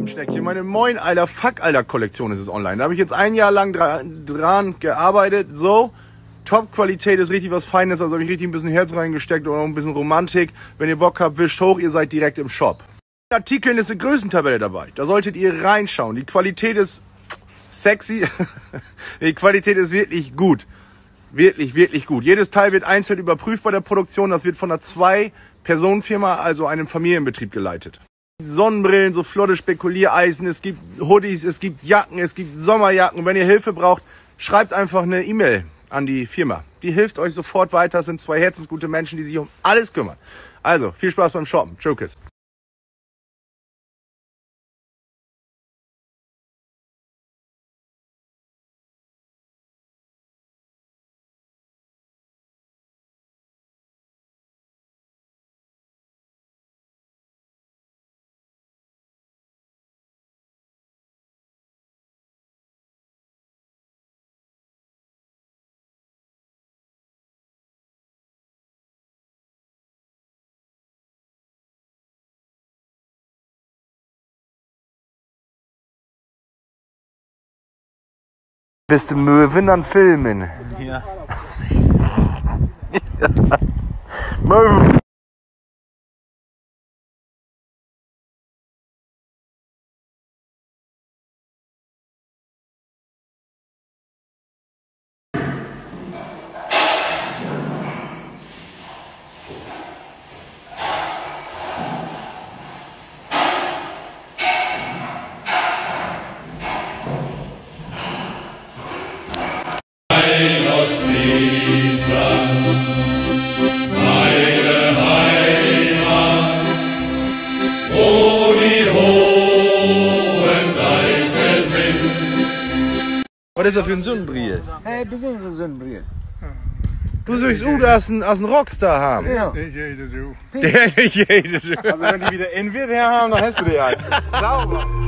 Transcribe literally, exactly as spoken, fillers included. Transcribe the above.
Schneckchen. Meine Moin, Alter, Fuck, Alter Kollektion ist es online. Da habe ich jetzt ein Jahr lang dra dran gearbeitet. So, Top-Qualität ist richtig was Feines. Also habe ich richtig ein bisschen Herz reingesteckt und auch ein bisschen Romantik. Wenn ihr Bock habt, wischt hoch, ihr seid direkt im Shop. In Artikeln ist eine Größentabelle dabei. Da solltet ihr reinschauen. Die Qualität ist sexy. Die Qualität ist wirklich gut. Wirklich, wirklich gut. Jedes Teil wird einzeln überprüft bei der Produktion. Das wird von einer Zwei-Personen-Firma, also einem Familienbetrieb, geleitet. Sonnenbrillen, so flotte Spekuliereisen, es gibt Hoodies, es gibt Jacken, es gibt Sommerjacken. Und wenn ihr Hilfe braucht, schreibt einfach eine E-Mail an die Firma. Die hilft euch sofort weiter. Das sind zwei herzensgute Menschen, die sich um alles kümmern. Also, viel Spaß beim Shoppen. Tschüss. Bist du Möwen, dann filmen. Ja. Möwen. Was ist das für ein Sonnenbrille? Hey, besondere Sonnenbrille. Du sollst auch das einen Rockstar haben. Ja. Nicht jeder so. Der nicht jede. Also wenn die wieder in wird, haben, dann hast du die halt. Sauber.